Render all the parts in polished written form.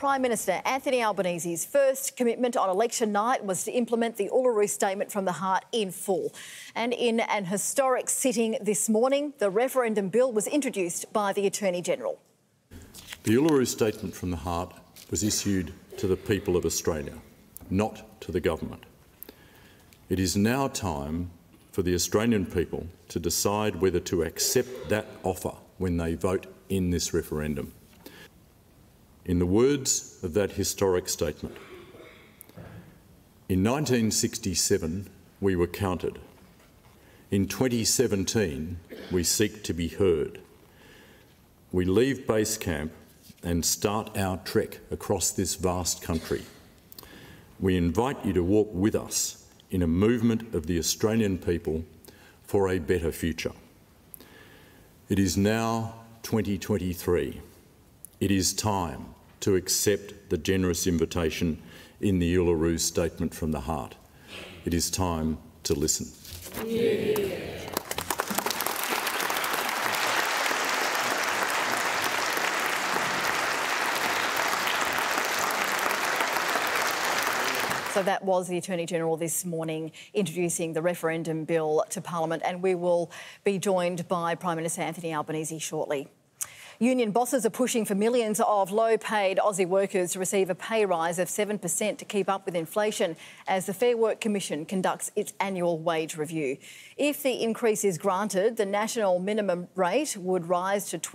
Prime Minister Anthony Albanese's first commitment on election night was to implement the Uluru Statement from the Heart in full. And in an historic sitting this morning, the referendum bill was introduced by the Attorney-General. The Uluru Statement from the Heart was issued to the people of Australia, not to the government. It is now time for the Australian people to decide whether to accept that offer when they vote in this referendum. In the words of that historic statement, in 1967 we were counted. In 2017 we seek to be heard. We leave base camp and start our trek across this vast country. We invite you to walk with us in a movement of the Australian people for a better future. It is now 2023. It is time to accept the generous invitation in the Uluru Statement from the Heart. It is time to listen. Yeah. So that was the Attorney-General this morning introducing the referendum bill to Parliament, and we will be joined by Prime Minister Anthony Albanese shortly. Union bosses are pushing for millions of low-paid Aussie workers to receive a pay rise of 7% to keep up with inflation as the Fair Work Commission conducts its annual wage review. If the increase is granted, the national minimum rate would rise to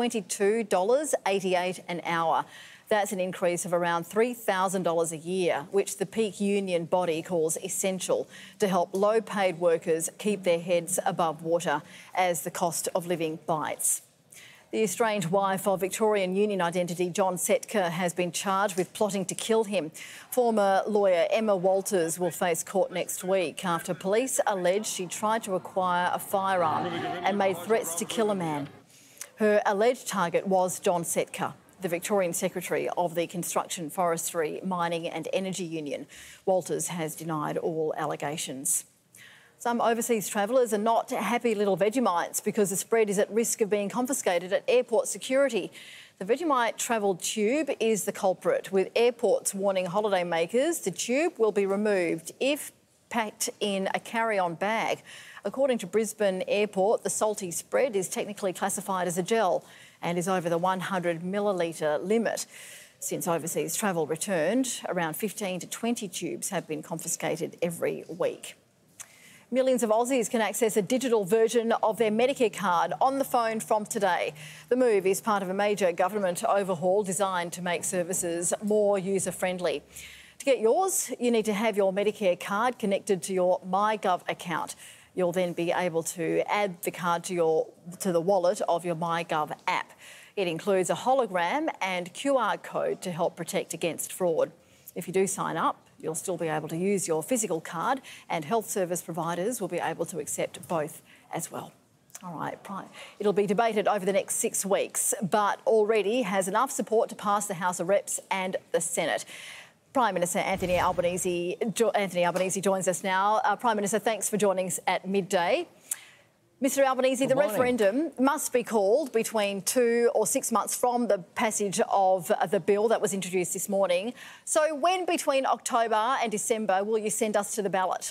$22.88 an hour. That's an increase of around $3,000 a year, which the peak union body calls essential to help low-paid workers keep their heads above water as the cost of living bites. The estranged wife of Victorian union identity John Setka has been charged with plotting to kill him. Former lawyer Emma Walters will face court next week after police allege she tried to acquire a firearm and made threats to kill a man. Her alleged target was John Setka, the Victorian Secretary of the Construction, Forestry, Mining and Energy Union. Walters has denied all allegations. Some overseas travellers are not happy little Vegemites because the spread is at risk of being confiscated at airport security. The Vegemite travel tube is the culprit, with airports warning holidaymakers the tube will be removed if packed in a carry-on bag. According to Brisbane Airport, the salty spread is technically classified as a gel and is over the 100 millilitre limit. Since overseas travel returned, around 15 to 20 tubes have been confiscated every week. Millions of Aussies can access a digital version of their Medicare card on the phone from today. The move is part of a major government overhaul designed to make services more user-friendly. To get yours, you need to have your Medicare card connected to your MyGov account. You'll then be able to add the card to the wallet of your MyGov app. It includes a hologram and QR code to help protect against fraud. If you do sign up, you'll still be able to use your physical card, and health service providers will be able to accept both as well. All right, it'll be debated over the next 6 weeks, but already has enough support to pass the House of Reps and the Senate. Prime Minister Anthony Albanese joins us now. Prime Minister, thanks for joining us at midday. Mr Albanese, the referendum must be called between 2 or 6 months from the passage of the bill that was introduced this morning. So when between October and December will you send us to the ballot?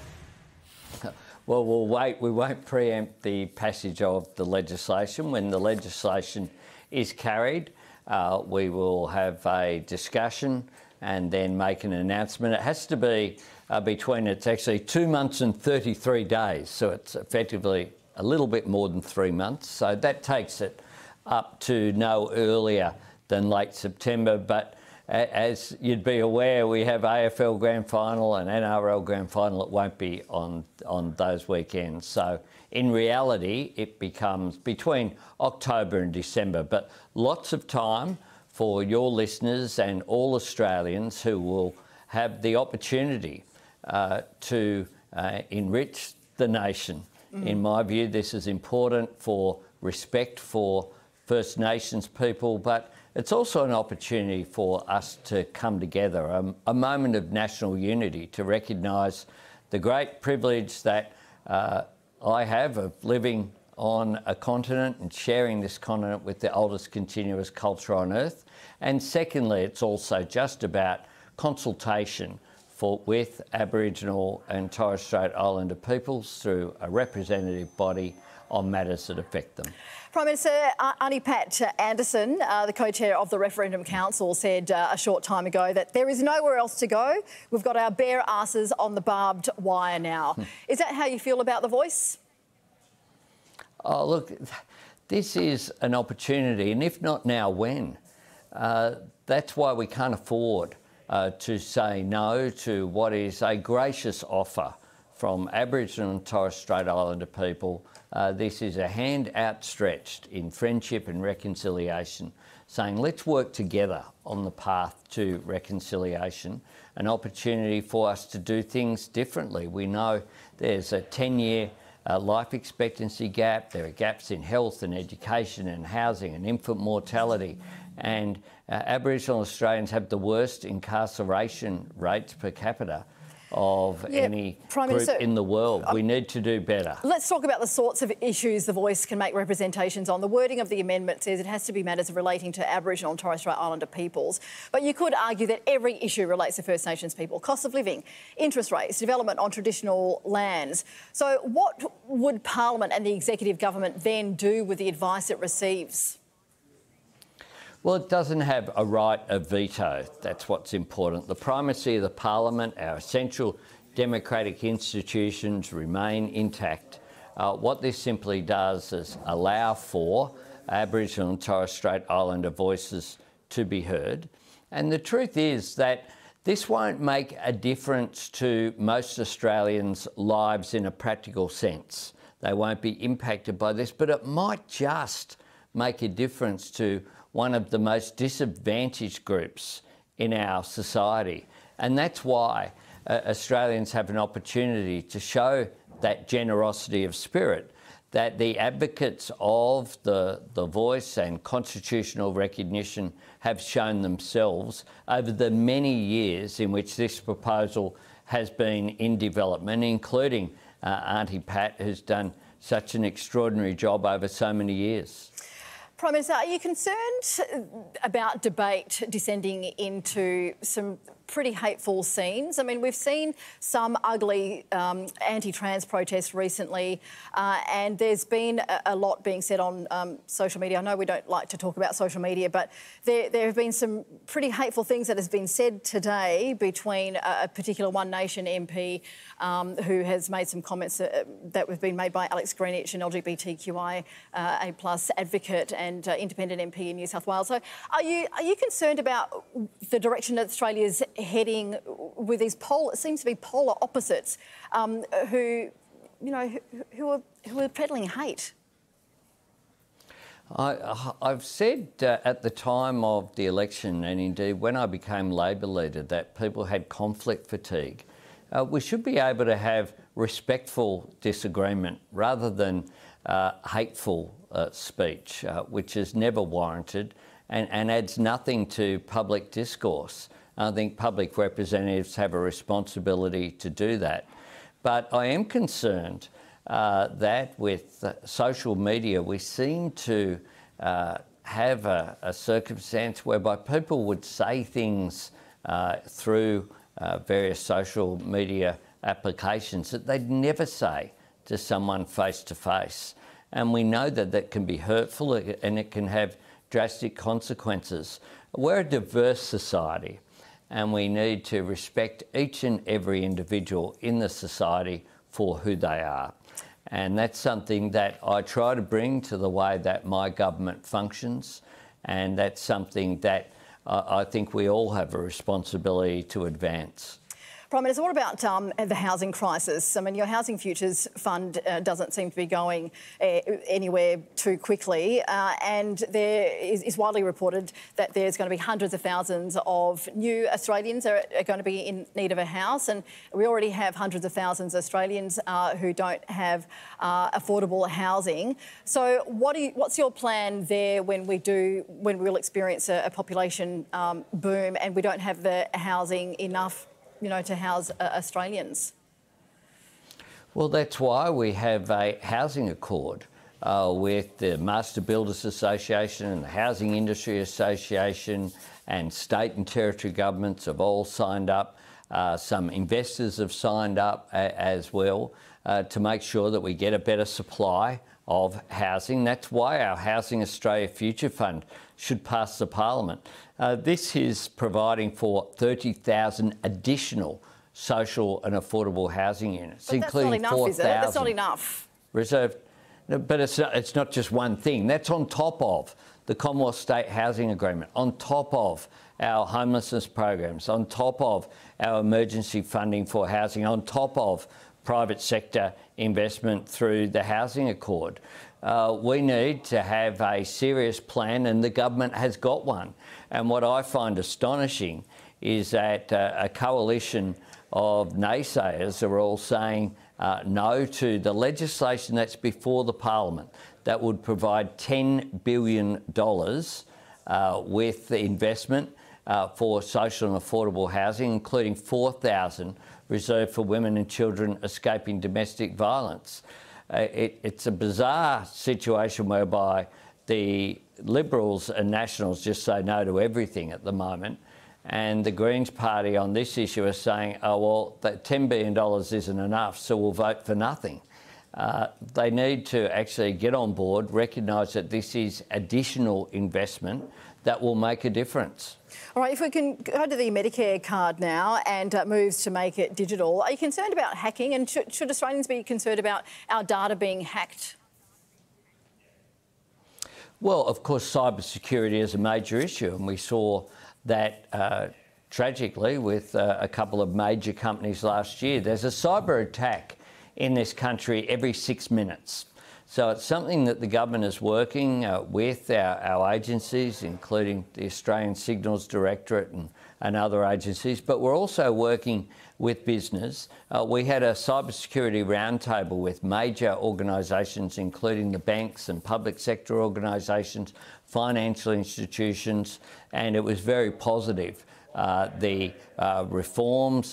Well, we'll wait. We won't preempt the passage of the legislation. When the legislation is carried, we will have a discussion and then make an announcement. It has to be it's actually 2 months and 33 days, so it's effectively a little bit more than 3 months. So that takes it up to no earlier than late September. But as you'd be aware, we have AFL Grand Final and NRL Grand Final. It won't be on those weekends. So in reality, it becomes between October and December, but lots of time for your listeners and all Australians who will have the opportunity to enrich the nation. In my view, this is important for respect for First Nations people, but it's also an opportunity for us to come together, a moment of national unity to recognise the great privilege that I have of living on a continent and sharing this continent with the oldest continuous culture on Earth. And secondly, it's also just about consultation with Aboriginal and Torres Strait Islander peoples through a representative body on matters that affect them. Prime Minister Aunty Pat Anderson, the co-chair of the Referendum Council, said a short time ago that there is nowhere else to go. We've got our bare asses on the barbed wire now. Is that how you feel about the voice? Oh, look, this is an opportunity, and if not now, when? That's why we can't afford to say no to what is a gracious offer from Aboriginal and Torres Strait Islander people. This is a hand outstretched in friendship and reconciliation, saying let's work together on the path to reconciliation, an opportunity for us to do things differently. We know there's a 10-year life expectancy gap, there are gaps in health and education and housing and infant mortality, and Aboriginal Australians have the worst incarceration rates per capita of any group in the world. We need to do better. Let's talk about the sorts of issues the Voice can make representations on. The wording of the amendment says it has to be matters relating to Aboriginal and Torres Strait Islander peoples, but you could argue that every issue relates to First Nations people. Cost of living, interest rates, development on traditional lands. So what would Parliament and the executive government then do with the advice it receives? Well, it doesn't have a right of veto. That's what's important. The primacy of the Parliament, our essential democratic institutions remain intact. What this simply does is allow for Aboriginal and Torres Strait Islander voices to be heard. And the truth is that this won't make a difference to most Australians' lives in a practical sense. They won't be impacted by this, but it might just make a difference to one of the most disadvantaged groups in our society. And that's why Australians have an opportunity to show that generosity of spirit that the advocates of the voice and constitutional recognition have shown themselves over the many years in which this proposal has been in development, including Aunty Pat, who's done such an extraordinary job over so many years. Prime Minister, are you concerned about debate descending into some pretty hateful scenes? I mean, we've seen some ugly anti-trans protests recently, and there's been a lot being said on social media. I know we don't like to talk about social media, but there have been some pretty hateful things that has been said today between a particular One Nation MP who has made some comments that have been made by Alex Greenwich, an LGBTQIA+ advocate and independent MP in New South Wales. So are you concerned about the direction that Australia's heading with these it seems to be polar opposites who are peddling hate? I've said at the time of the election, and indeed when I became Labor leader, that people had conflict fatigue. We should be able to have respectful disagreement rather than hateful speech, which is never warranted and adds nothing to public discourse. I think public representatives have a responsibility to do that. But I am concerned that with social media, we seem to have a circumstance whereby people would say things through various social media applications that they'd never say to someone face to face. And we know that that can be hurtful and it can have drastic consequences. We're a diverse society, and we need to respect each and every individual in the society for who they are. And that's something that I try to bring to the way that my government functions, and that's something that I think we all have a responsibility to advance. Prime Minister, what about the housing crisis? I mean, your Housing Futures Fund doesn't seem to be going anywhere too quickly, and there is widely reported that there's going to be hundreds of thousands of new Australians are going to be in need of a house, and we already have hundreds of thousands of Australians who don't have affordable housing. So what's your plan there when we'll experience a population boom and we don't have the housing enough to house Australians? Well, that's why we have a housing accord with the Master Builders Association and the Housing Industry Association, and state and territory governments have all signed up. Some investors have signed up as well to make sure that we get a better supply of housing. That's why our Housing Australia Future Fund should pass the Parliament. This is providing for 30,000 additional social and affordable housing units, but including 4,000. That's not enough, is it? That's not enough. Reserved. But it's not just one thing. That's on top of the Commonwealth State Housing Agreement, on top of our homelessness programs, on top of our emergency funding for housing, on top of private sector investment through the Housing Accord. We need to have a serious plan, and the government has got one. And what I find astonishing is that a coalition of naysayers are all saying no to the legislation that's before the Parliament that would provide $10 billion with the investment for social and affordable housing, including 4,000 reserved for women and children escaping domestic violence. It's a bizarre situation whereby the Liberals and Nationals just say no to everything at the moment, and the Greens party on this issue are saying, oh, well, that $10 billion isn't enough, so we'll vote for nothing. They need to actually get on board, recognise that this is additional investment that will make a difference. All right, if we can go to the Medicare card now and moves to make it digital, are you concerned about hacking, and should Australians be concerned about our data being hacked? Well, of course, cybersecurity is a major issue, and we saw that tragically with a couple of major companies last year. There's a cyber attack in this country every 6 minutes. So it's something that the government is working with our agencies, including the Australian Signals Directorate and other agencies, but we're also working with business. We had a cybersecurity roundtable with major organisations, including the banks and public sector organisations, financial institutions, and it was very positive. The reforms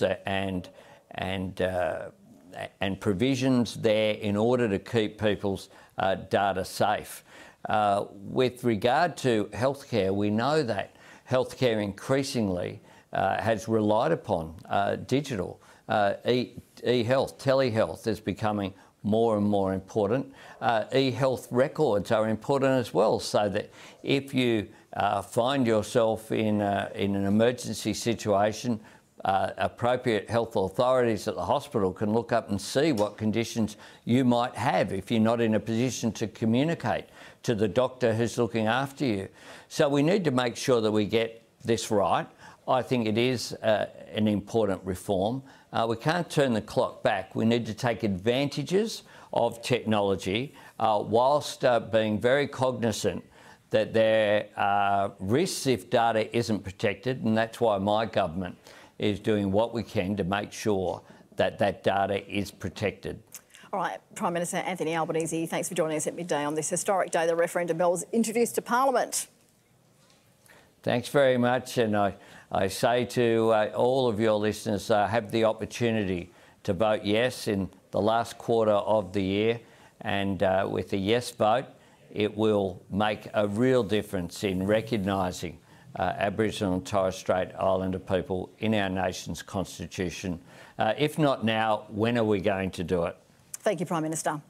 and provisions there in order to keep people's data safe. With regard to healthcare, we know that healthcare increasingly has relied upon digital. E-health, telehealth is becoming more and more important. E-health records are important as well, so that if you find yourself in an emergency situation, appropriate health authorities at the hospital can look up and see what conditions you might have if you're not in a position to communicate to the doctor who's looking after you. So we need to make sure that we get this right. I think it is an important reform. We can't turn the clock back. We need to take advantages of technology whilst being very cognisant that there are risks if data isn't protected, and that's why my government is doing what we can to make sure that that data is protected. All right, Prime Minister Anthony Albanese, thanks for joining us at Midday on this historic day. The referendum bill was introduced to Parliament. Thanks very much, and I say to all of your listeners, have the opportunity to vote yes in the last quarter of the year, and with a yes vote, it will make a real difference in recognising Aboriginal and Torres Strait Islander people in our nation's constitution. If not now, when are we going to do it? Thank you, Prime Minister.